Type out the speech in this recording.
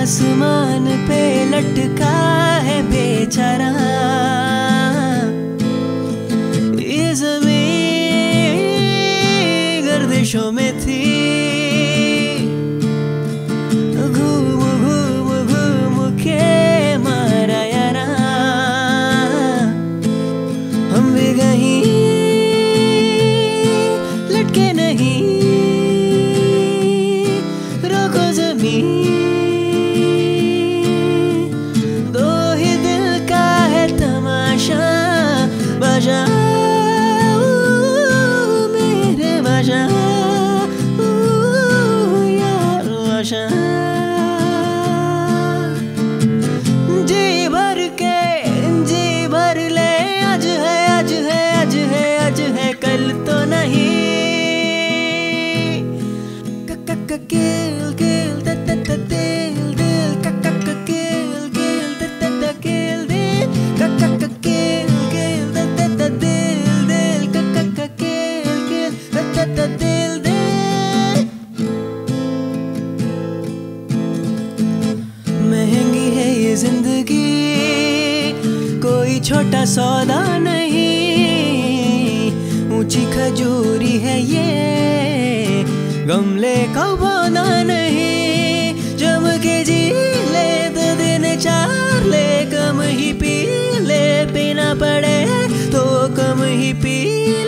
आसमान पे लटका है बेचारा, ये ज़मीन गर्दिशों में थी। घूम घूम घूम के मारा यारा, हम भी कहीं लटके नहीं। रोको ज़मीन, दो ही दिल का है तमाशा। बजाओ मेरे बजाओ यार आशा। जी भर के जी भर ले, आज है आज है आज है आज है कल तो नहीं। Kill kill the the the दिल दिल kill kill the the the kill दिल kill kill the the the दिल दिल kill kill the the the दिल दिल। महंगी है ये जिंदगी, कोई छोटा सौदा नहीं। ऊंची खजूरी है ये, गमले का बना नहीं। जम के जी ले तो दिन चार ले, कम ही पी ले, पीना पड़े तो कम ही पी ले।